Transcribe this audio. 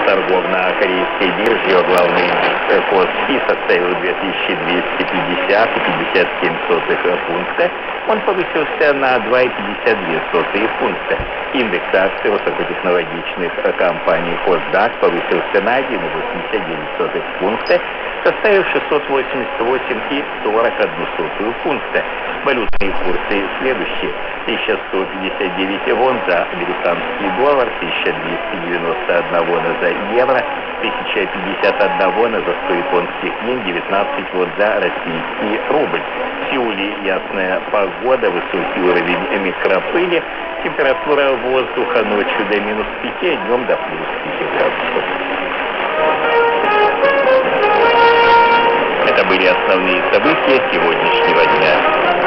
торгов на корейской бирже главный курс составил 2250,57 пункта. Он повысился на 2,52 пункта. Индекс акций высокотехнологичных компаний Косдак повысился на 1,89 пункта, составив 688,41 пункта. Валютные курсы следующие. 1159 вон за американский доллар, 1291 за евро, 1051 вона за 100 японских йен, 19 вон за российский рубль. В Сеуле ясная погода, высокий уровень микропыли, температура воздуха ночью до минус 5, днем до плюс 5 градусов. Это были основные события сегодняшнего дня.